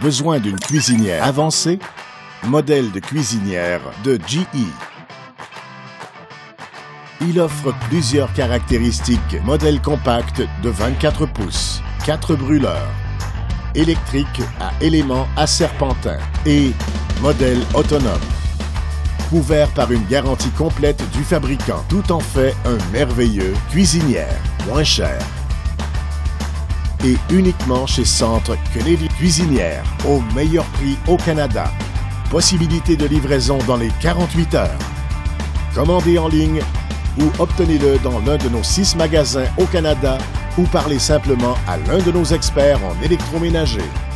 Besoin d'une cuisinière avancée? Modèle de cuisinière de GE. Il offre plusieurs caractéristiques. Modèle compact de 24 pouces, 4 brûleurs, électrique à éléments à serpentin et modèle autonome. Couvert par une garantie complète du fabricant. Tout en fait un merveilleux cuisinière, moins cher. Et uniquement chez Centre Kennedy Cuisinière, au meilleur prix au Canada. Possibilité de livraison dans les 48 heures. Commandez en ligne ou obtenez-le dans l'un de nos 6 magasins au Canada ou parlez simplement à l'un de nos experts en électroménager.